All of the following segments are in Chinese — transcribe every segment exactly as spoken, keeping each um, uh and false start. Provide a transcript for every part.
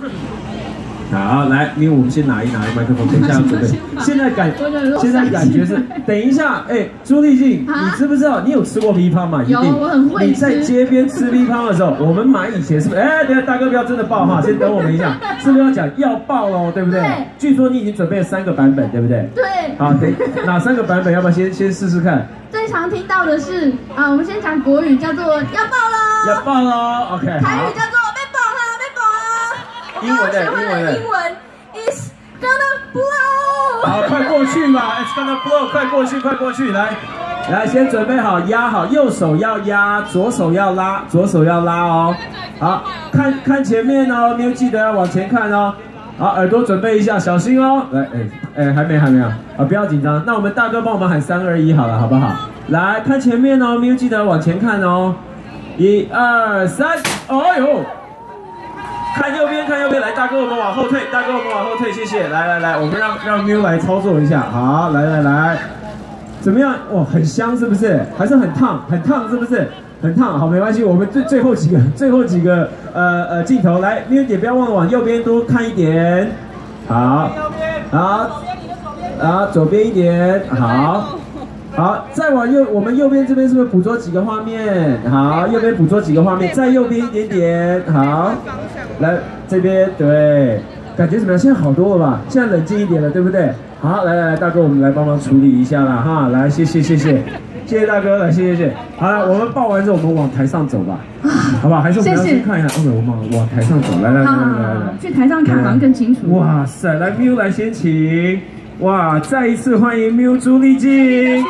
好，来，因为我们先拿一拿麦克风，等一下要准备。现在感现在感觉是，等一下，哎，朱丽静，你知不知道你有吃过V胖吗？ 有，我很会吃。 你在街边吃V胖的时候，我们买以前是不是？哎，等下大哥不要真的爆哈，先等我们一下，是不是要讲要爆喽？对不对？对。据说你已经准备了三个版本，对不对？ 对。 好，等哪三个版本？要不要先先试试看？ 最常听到的是啊，我们先讲国语，叫做要爆喽， 要爆喽 ，OK。 台语叫做被爆了，被爆了。 英文的，英文的， 英文 is gonna blow。 好，快过去吧 ，it's gonna blow， 快过去，快过去，来，来，先准备好，压好，右手要压，左手要拉，左手要拉哦。好，看看前面哦，你要记得要往前看哦。好，耳朵准备一下，小心哦。来，哎哎，还没还没有啊，不要紧张。那我们大哥帮我们喊三二一好了，好不好？来看前面哦，没有记得往前看哦。一二三，哦呦！看右边，看右边，来，大哥我们往后退，大哥我们往后退，谢谢。来来来，我们让让 Miu 来操作一下。好，来来来，怎么样？哇，很香是不是？还是很烫，很烫是不是？很烫，好，没关系，我们最最后几个最后几个呃呃镜头，来 ，Miu 姐不要忘了往右边多看一点。好，好，啊，左边一点，好。好，再往右，我们右边这边是不是捕捉几个画面？好，右边捕捉几个画面，再右边一点点，好，来这边，对，感觉怎么样？现在好多了吧？现在冷静一点了，对不对？好，来来来，大哥，我们来帮忙处理一下啦，哈，来，谢谢谢谢，谢谢大哥，来，谢谢谢谢。好了，我们报完之后，我们往台上走吧，好不好？还是我们要去看一下 ？OK， 我们往台上走，来来来来来来， 去台上看好像更清楚。 哇塞，来 Miu 来先请。哇！再一次欢迎 Miu 朱丽静。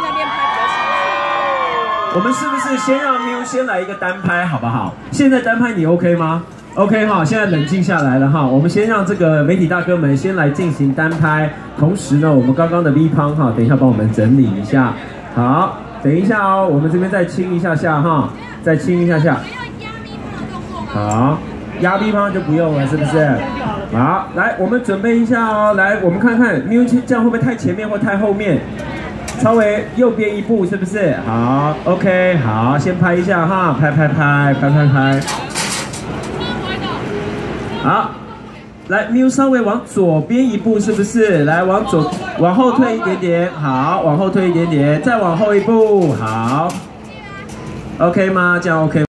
我们是不是先让 Miu 先来一个单拍，好不好？现在单拍你 OK 吗 ？OK 哈，现在冷静下来了哈。我们先让这个媒体大哥们先来进行单拍，同时呢，我们刚刚的 V 胖哈，等一下帮我们整理一下。好，等一下哦，我们这边再清一下下哈，再清一下下。好，压 V 胖就不用了，是不是？好，来，我们准备一下哦。来，我们看看 Miu 这样会不会太前面或太后面？稍微右边一步，是不是？好 ，OK， 好，先拍一下哈，拍拍拍，拍拍拍。好，来 Miu 稍微往左边一步，是不是？来，往左，往后退一点点，好，往后退一点点，再往后一步，好 ，OK 吗？这样 OK。